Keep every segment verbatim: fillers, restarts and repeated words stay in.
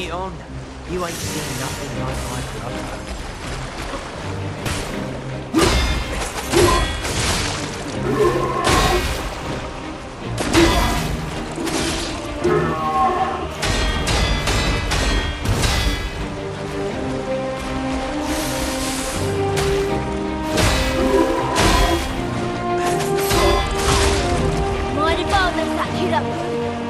it on. You ain't seen nothing like my brother. Mind if I mess that kid up?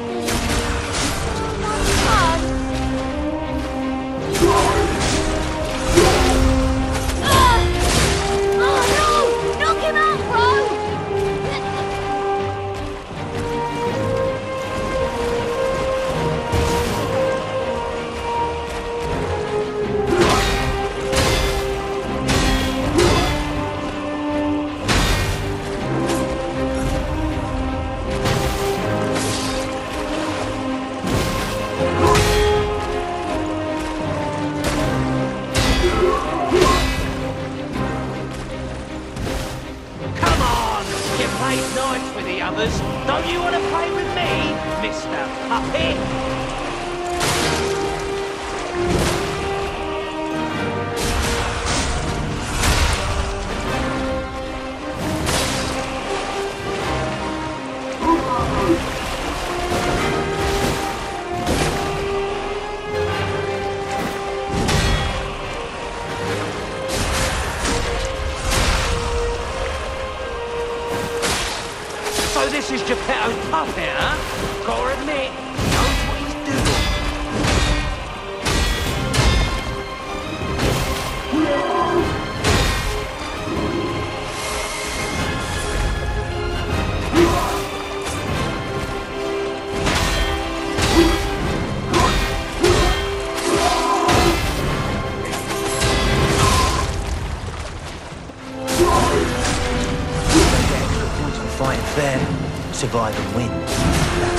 Nice with the others. Don't you want to play with me, Mister Puppet? So this is Geppetto's puppet, huh? Gotta admit, he knows what he's doing. Fighting fair, survive and win.